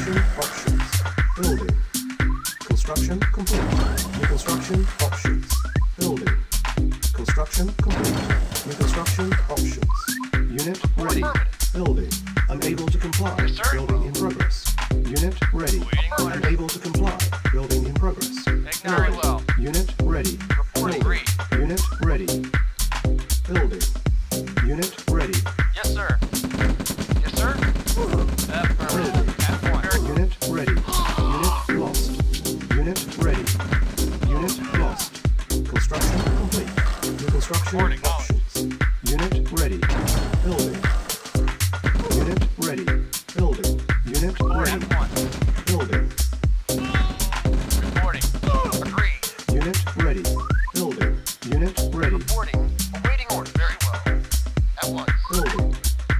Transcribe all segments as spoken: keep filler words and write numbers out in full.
construction options. Building. Construction complete. New construction options. Building. Construction complete. New construction options. Unit ready. Building. Unable to comply. Yes, sir. Building in progress. Unit ready. Unable to comply. Building in progress. Very well. Unit ready. Reporting. Building. Unit ready. Building. Unit ready. Yes, sir. Yes, sir. Building. At one. Unit ready. Unit lost. Unit ready. Unit lost. Construction complete. New construction Reporting. options. Unit ready. Building. Unit ready. Building. Unit ready. At one. Building. Reporting. Agreed. Unit ready. Building. Unit ready. Reporting. Awaiting order. Very well. At once. Building.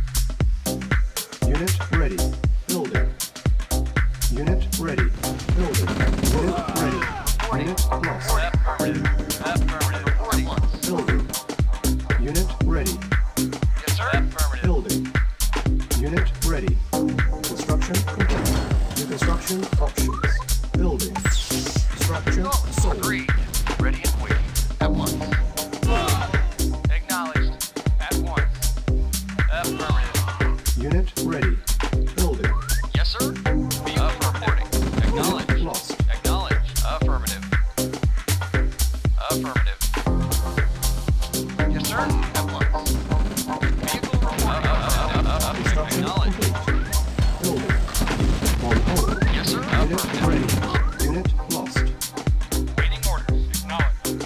Unit ready. Building. Unit ready. Building. Unit ready. Unit lost. Affirmative. Affirmative. Reporting. At once. Building. Unit ready. Yes, sir. Affirmative. Building. Unit ready. Construction complete. New construction options. Building. Structure sold. Agreed. Ready and waiting. At once. Acknowledged. At once. Affirmative. Unit ready. Building. Yes, sir. Be affirmative. Unit Acknowledged. lost. Acknowledged. Affirmative. Affirmative. Yes, sir. At once. Vehicle reporting. Construction Acknowledged. complete. Building. On hold. Yes, sir. Unit Affirmative. ready. Unit lost. Waiting orders. Acknowledged.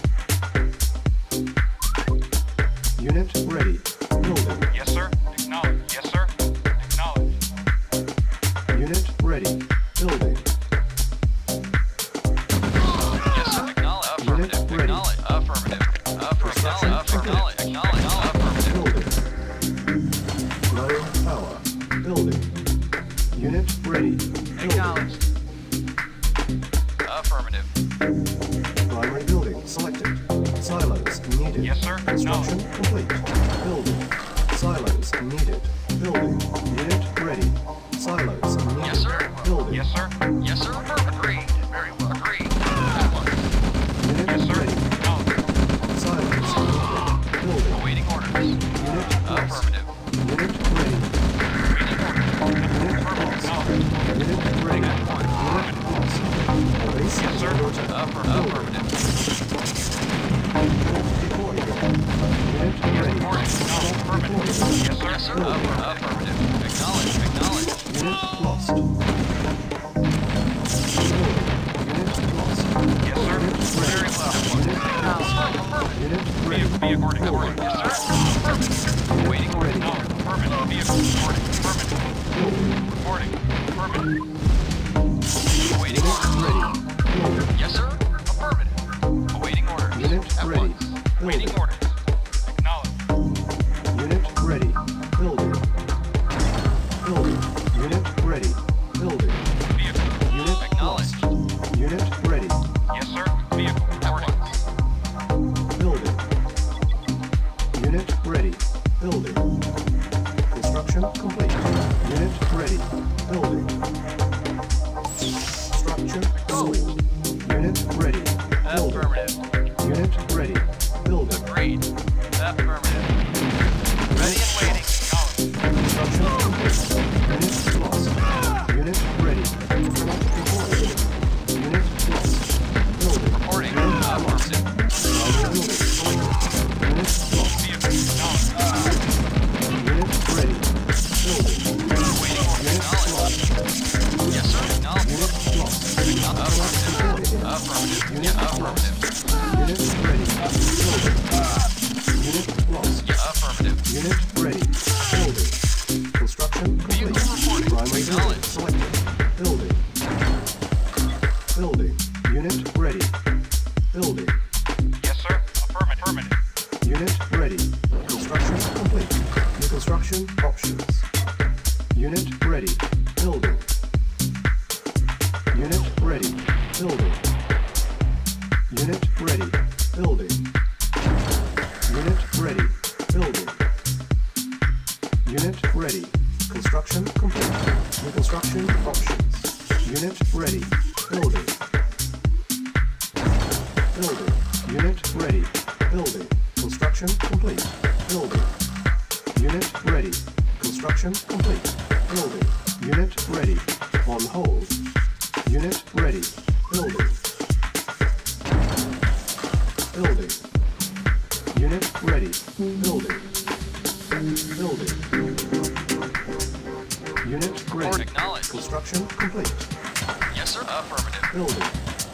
Unit ready. Building. Yes, sir. Acknowledged. Yes, sir. Acknowledged. Unit ready. Building. Yes, sir. Acknowledged. Affirmative. ready. Acknowledged. Affirmative. Affirmative. Acknowledged. Acknowledged. Affirmative. Building. Low power. Building. Unit ready. Building. Acknowledged. Affirmative. Primary building selected. Silos needed. Yes, sir. Construction complete. Building. Silos needed. Building. Unit ready. Silos needed. Yes, sir. Building. Yes, sir. Yes, sir. Agreed. Very well. Agreed. At once. Unit Yes, sir. ready. Acknowledged. Silos needed. Building. Awaiting orders. Unit lost. Affirmative. Unit ready. Awaiting orders. Unit lost. Unit ready. At once. Unit lost. Base Yes, sir. order. Affir- Building. Affirmative. Deployed. Unit ready. Reporting. Stop Affirmative. deployed. Yes, sir. Yes, sir. Building. Affir- Affirmative. Acknowledged. Acknowledged. Unit lost. Building. Unit lost. Yes, sir. Very well. Unit lost. Affirmative. Unit Be, ready. be according. According. Yes, sir. Affirmative. Awaiting orders. No. Affirmative. Be according. Affirmative. Building. Reporting. Affirmative. Awaiting Unit orders. ready. Building. Yes, sir. Affirmative. Awaiting orders. Unit At ready. once. Waiting Building. orders. Acknowledged. Unit ready. Building. Building. Unit ready. Building. Vehicle. Unit Acknowledged. lost. Unit ready. Yes, sir. Vehicle. Reporting. Building. Unit ready. Building. Construction complete. Unit ready. Building. Structure sold. Unit ready. Building. Affirmative. Unit ready. Building. Agreed. Affirmative. Ready and waiting. Acknowledged. Construction complete. Unit lost. Unit ready. Unit deployed. Unit lost. Building. Reporting. Unit lost. Affirmative. Primary building selected. Unit lost. Vehicle. Acknowledged. Unit ready. Building. Waiting orders. Unit Acknowledged. lost. Yes, sir. Acknowledged. Unit lost. Affirmative. Affirmative. Unit Yeah, lost. affirmative. Unit ready. Building. Unit lost. Yeah, affirmative. Unit ready. Building. Construction complete. Vehicle reporting. Primary building Acknowledged. selected. Building. Building. Unit ready. Building. Yes, sir. Affirmative. Affirmative. Unit ready. Construction complete. New construction options. Unit ready. Building. Unit ready. Building. Unit ready. Building. Unit ready. Building. Unit ready. Construction complete. New construction options. Unit ready. Building. Building. Unit ready. Building. Construction complete. Building. Unit ready. Construction complete. Building. Unit ready. On hold. Unit ready. Building. Building. Unit ready. Building. Building. Unit ready. Acknowledged. Construction complete. Yes, sir. Affirmative. Building.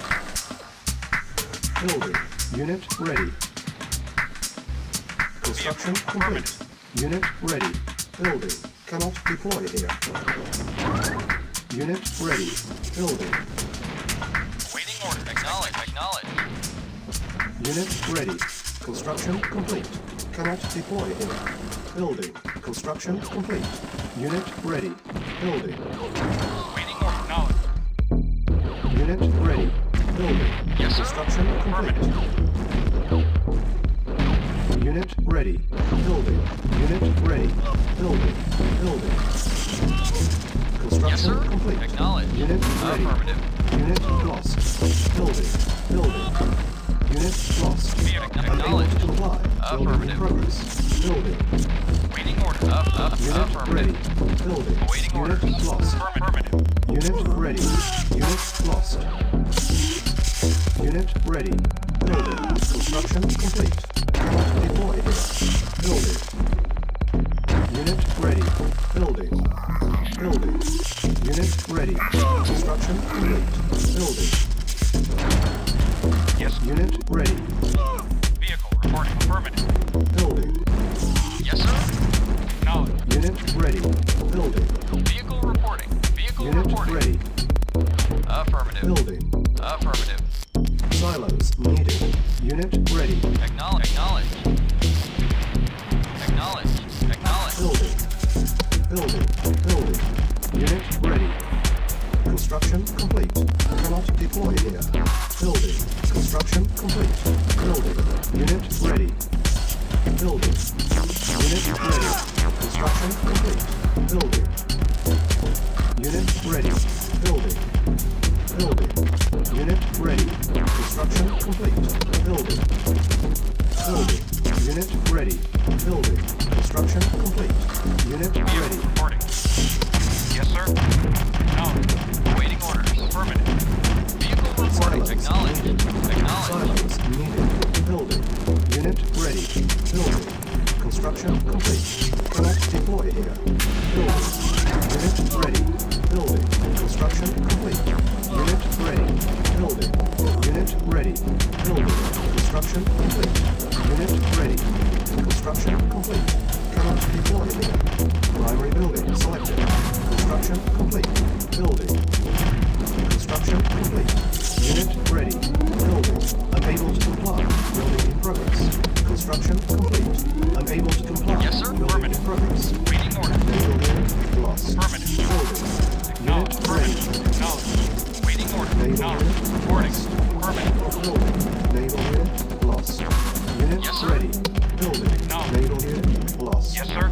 Building. Unit ready. Construction complete. Unit ready. Building. Cannot deploy here. Unit ready. Building. Waiting order. Acknowledged. Acknowledged. Unit ready. Construction complete. Cannot deploy here. Building. Construction complete. Unit ready. Building. Waiting order. Acknowledged. Unit ready. Building. Yes, sir. Construction complete. Unit ready. Building. Unit ready. Building. Building. Construction Yes, sir. complete. Acknowledged. Unit ready. Affirmative. Unit lost. Building. Building. Unit lost. Vehicle Unable to acknowledged. comply. Building in Affirmative. progress. Building. Waiting order. Up, up, Unit ready. affirmative. Building. Awaiting Unit orders. lost. Affirmative. Unit ready. Unit lost. Unit ready. Building. Construction complete. Cannot deploy here. Building. Unit ready. Building. Building. Unit ready. Construction complete. Building. Yes. Unit ready. Vehicle reporting. Affirmative. Building. Yes, sir. Acknowledged. Unit ready. Building. Vehicle reporting. Vehicle Unit reporting. ready. Affirmative. Building. Affirmative. Silos needed. Unit ready. Acknowledge. Acknowledge. Acknowledge. Acknowledge. Building. Building. Building. Unit ready. Construction complete. Cannot deploy here. Building. Construction complete. Building. Unit ready. Building. Unit ready. Construction complete. Building. Unit ready. Building. Building. Unit ready. Construction complete. Building. Building. Unit ready. Building. Construction complete. Unit ready. Reporting. Yes, sir. Acknowledged. Awaiting orders. Affirmative. Vehicle reporting. Silos Acknowledged. needed. Acknowledged. Silos needed. Building. Unit ready. Building. Construction complete. Cannot deploy here. Building. Unit ready. Building. Construction complete. Unit ready. Building. Unit ready. Building. Construction complete. Unit ready. Construction complete. Cannot deploy here. Primary building selected. Construction complete. Building. Construction complete. Unit ready. Building. Unable to comply. Building in progress. Construction complete. Unable to comply. Yes, sir. Building in Affirmative. progress. Waiting order. Naval unit lost. Affirmative. Building. Acknowledged. Unit ready. Acknowledged. Waiting order. Naval Acknowledged. unit Reporting. lost. Affirmative. Building. Naval unit lost. Unit Yes, sir. ready. Building. Acknowledged. Naval unit lost. Yes, sir.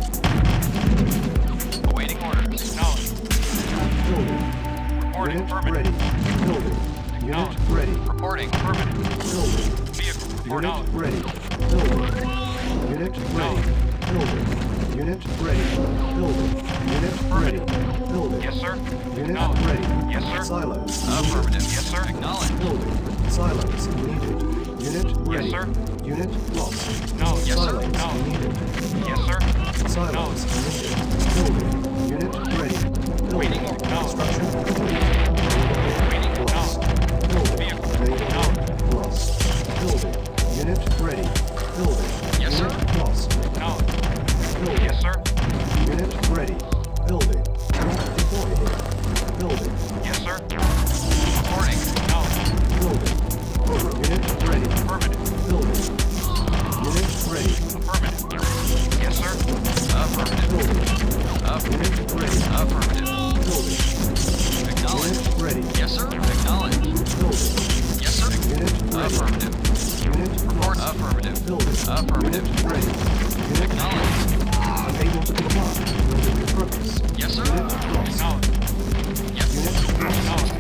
Awaiting orders. Acknowledged. Building. Reporting. Unit Affirmative. ready. Building. Unit Acknowledged. ready. Reporting. Affirmative. Building. Vehicle. Report Unit out. ready. Building. Unit ready. Building. Unit ready. Building. Unit ready. Building. Yes, sir. Unit Acknowledged. ready. Yes, sir. Silos. Affirmative. Yes, sir. Acknowledged. Building. Silos needed. Unit ready. sir. Unit lost. No. Yes, sir. Silos No. needed. Yes, sir. Silos needed. Building. Unit ready. Building. Waiting. No. Construction complete. Waiting. No. Lost. Building. Vehicle. Naval No. unit lost. Building. Unit ready. Building. Yes, sir. Unit lost. Acknowledged. Building. Yes, sir. Unit ready. Building. Cannot deploy here. Building. Yes, sir. Reporting. Acknowledged. Building. Unit ready. Affirmative. Building. Unit ready. Affirmative. Yes, sir. Affirmative. Building. Affirmative. Unit ready. Affirmative. Building. Acknowledged. Unit ready. Yes, sir. Acknowledged. Building. Yes, sir. Unit ready. Affirmative. Unit Report. lost. Affirmative. Building. Affirmative. Unit ready. Unit Acknowledged. unable to comply. Building in progress. Yes, sir. Unit lost. Acknowledged. Yes. Unit lost. Acknowledged.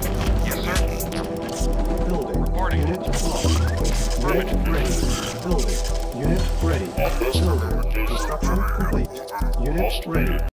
Unit ready. Building. Unit ready. Building. Construction complete. Unit ready.